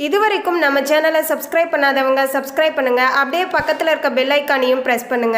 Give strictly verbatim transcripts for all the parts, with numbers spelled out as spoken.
இதுவரைக்கும் நம்ம சேனலை சப்ஸ்கிரைப் பண்ணாதவங்க சப்ஸ்கிரைப் பண்ணுங்க. அப்படியே பக்கத்தில் இருக்க பெல் ஐக்கானையும் பிரஸ் பண்ணுங்க.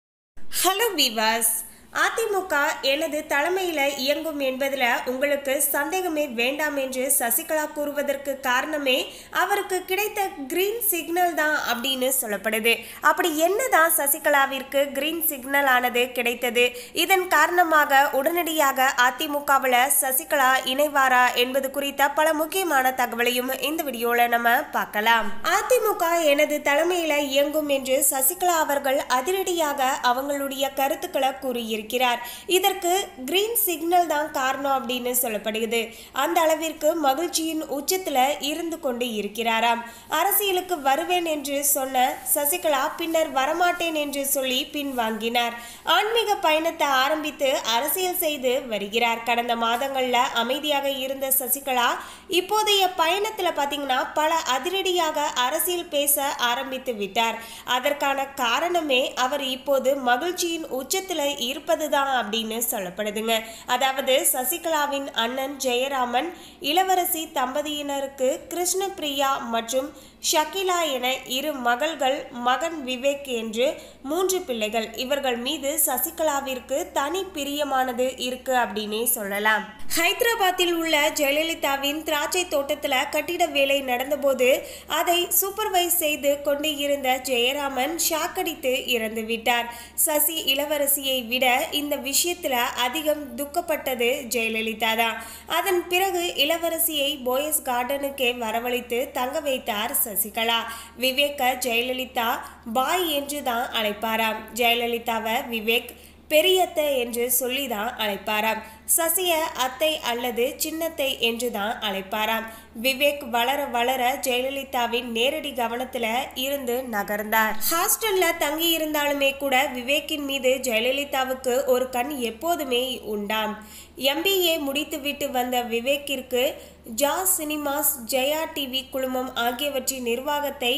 ஹலோ வீவர்ஸ், அதிமுக எனது தலைமையில் இயங்கும் என்பதில் உங்களுக்கு சந்தேகமே வேண்டாம் என்று சசிகலா கூறுவதற்கு காரணமே அவருக்கு கிடைத்த கிரீன் சிக்னல் தான் அப்படின்னு சொல்லப்படுது. அப்படி என்னதான் சசிகலாவிற்கு கிரீன் சிக்னல் ஆனது கிடைத்தது? இதன் காரணமாக உடனடியாக அதிமுகவில் சசிகலா இணைவாரா என்பது குறித்த பல முக்கியமான தகவலையும் இந்த வீடியோவில் நம்ம பார்க்கலாம். அதிமுக எனது தலைமையில் இயங்கும் என்று சசிகலா அவர்கள் அதிரடியாக அவங்களுடைய கருத்துக்களை கூறியிருக்கிறார். இதற்கு கிரீன் சிக்னல் தான் காரணம் அப்படின்னு சொல்லப்படுகிறது. அந்த அளவிற்கு மகிழ்ச்சியின் உச்சத்துல இருந்து கொண்டு இருக்கிறாராம். அரசியலுக்கு வருவேன் என்று சொன்ன சசிகலா பின்னர் வரமாட்டேன் என்று சொல்லி பின்வாங்கினார். ஆன்மீக பயணத்தை ஆரம்பித்து அரசியல் செய்து வருகிறார். கடந்த மாதங்கள்ல அமைதியாக இருந்த சசிகலா இப்போதைய பயணத்துல பாத்தீங்கன்னா பல அதிரடியாக அரசியல் பேச ஆரம்பித்து விட்டார். அதற்கான காரணமே அவர் இப்போது மகிழ்ச்சியின் உச்சத்துல இருப்பதுதான் அப்படின்னு சொல்லப்படுதுங்க. அதாவது சசிகலாவின் அண்ணன் ஜெயராமன், இளவரசி தம்பதியினருக்கு கிருஷ்ணபிரியா மற்றும் ஷகிலா என இரு மகள்கள், மகன் விவேக் என்று மூன்று பிள்ளைகள். இவர்கள் மீது சசிகலாவிற்கு தனி பிரியமானது இருக்கு அப்படின்னே சொல்லலாம். ஹைதராபாத்தில் உள்ள ஜெயலலிதாவின் திராட்சை தோட்டத்தில் கட்டிட வேலை நடந்தபோது அதை சூப்பர்வைஸ் செய்து கொண்டு இருந்த ஜெயராமன் ஷாக்கடித்து இறந்து விட்டார். சசி இளவரசியை விட இந்த விஷயத்துல அதிகம் துக்கப்பட்டது ஜெயலலிதா தான். அதன் பிறகு இளவரசியை போயஸ் கார்டனுக்கே வரவழைத்து தங்க வைத்தார் சசிகலா. விவேக்க ஜெயலலிதா பாய் என்று தான் அழைப்பாராம். ஜெயலலிதாவை விவேக் பெரியத்தை என்று சொல்லிதான் அழைப்பாராம். சசிய அத்தை அல்லது சின்னத்தை என்று தான் அழைப்பாராம். விவேக் வளர வளர ஜெயலலிதாவின் நேரடி கவனத்துல இருந்து நகர்ந்தார். ஹாஸ்டல்ல தங்கி இருந்தாலுமே கூட விவேக்கின் மீது ஜெயலலிதாவுக்கு ஒரு கண் எப்போதுமே உண்டாம். எம்பிஏ முடித்துவிட்டு வந்த விவேக்கிற்கு ஜா சினிமாஸ், ஜெயா டிவி குழுமம் ஆகியவற்றின் நிர்வாகத்தை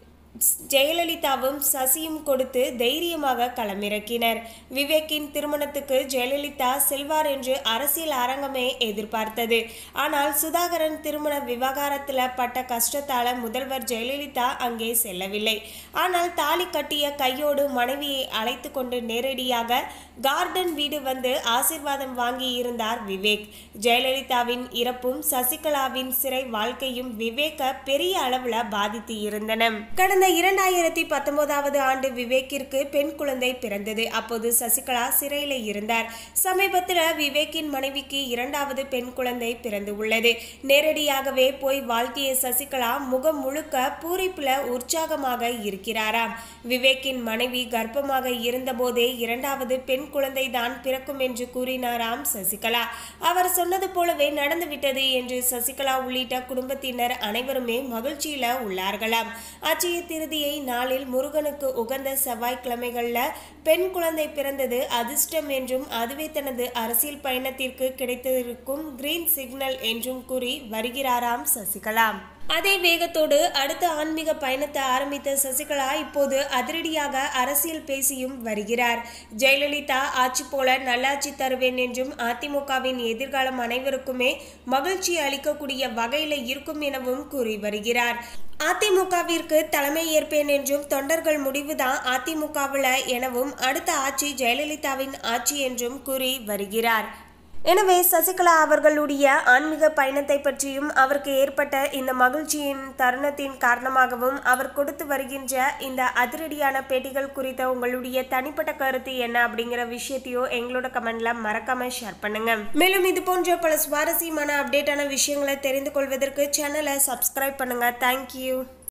ஜெயலலிதாவும் சசியும் கொடுத்து தைரியமாக களமிறக்கினர். விவேக்கின் திருமணத்துக்கு ஜெயலலிதா செல்வார் என்று அரசியல் அரங்கமே எதிர்பார்த்தது. ஆனால் சுதாகரன் திருமண விவகாரத்தில் பட்ட கஷ்டத்தால முதல்வர் ஜெயலலிதா அங்கே செல்லவில்லை. ஆனால் தாலி கட்டிய கையோடு மனைவியை அழைத்து கொண்டு நேரடியாக கார்டன் வீடு வந்து ஆசீர்வாதம் வாங்கி இருந்தார் விவேக். ஜெயலலிதாவின் இறப்பும் சசிகலாவின் சிறை வாழ்க்கையும் விவேக்க பெரிய அளவுல பாதித்து இருந்தன. கடந்த இரண்டாயிரத்தி பத்தொன்பதாவது ஆண்டு விவேக்கிற்கு பெண் குழந்தை பிறந்தது. அப்போது சசிகலா சிறையில் இருந்தார். சமீபத்தில் விவேக்கின் மனைவிக்கு இரண்டாவது பெண் குழந்தை பிறந்து உள்ளது. நேரடியாகவே போய் வாழ்த்திய சசிகலா முகம் முழுக்க பூரிப்புல உற்சாகமாக இருக்கிறாராம். விவேக்கின் மனைவி கர்ப்பமாக இருந்த போதே இரண்டாவது பெண் குழந்தை தான் பிறக்கும் என்று கூறினாராம் சசிகலா. அவர் சொன்னது போலவே நடந்துவிட்டது என்று சசிகலா உள்ளிட்ட குடும்பத்தினர் அனைவருமே மகிழ்ச்சியில உள்ளார்களாம். அச்சய திருதியை நாளில் முருகனுக்கு உகந்த செவ்வாய்க்கிழமைகள்ல பெண் குழந்தை பிறந்தது அதிர்ஷ்டம் என்றும் அதுவே தனது அரசியல் பயணத்திற்கு கிடைத்திருக்கும் கிரீன் சிக்னல் என்றும் கூறி வருகிறாராம் சசிகலா. அதே வேகத்தோடு அடுத்த ஆன்மீக பயணத்தை ஆரம்பித்த சசிகலா இப்போது அதிரடியாக அரசியல் பேசியும் வருகிறார். ஜெயலலிதா ஆட்சி போல நல்லாட்சி தருவேன் என்றும் அதிமுகவின் எதிர்காலம் அனைவருக்குமே மகிழ்ச்சி அளிக்கக்கூடிய வகையில் இருக்கும் எனவும் கூறி வருகிறார். அதிமுகவிற்கு தலைமை ஏற்பேன் என்றும் தொண்டர்கள் முடிவுதான் அதிமுகவில் எனவும் அடுத்த ஆட்சி ஜெயலலிதாவின் ஆட்சி என்றும் கூறி வருகிறார். எனவே சசிகலா அவர்களுடைய ஆன்மீக பயணத்தை பற்றியும் அவருக்கு ஏற்பட்ட இந்த மகிழ்ச்சியின் தருணத்தின் காரணமாகவும் அவர் கொடுத்து வருகின்ற இந்த அதிரடியான பேட்டிகள் குறித்த உங்களுடைய தனிப்பட்ட கருத்து என்ன அப்படிங்கிற விஷயத்தையும் எங்களோட கமெண்ட்ல மறக்காம ஷேர் பண்ணுங்க. மேலும் இது போன்ற பல சுவாரஸ்யமான அப்டேட்டான விஷயங்களை தெரிந்து கொள்வதற்கு சேனலை சப்ஸ்கிரைப் பண்ணுங்க. தேங்க்யூ.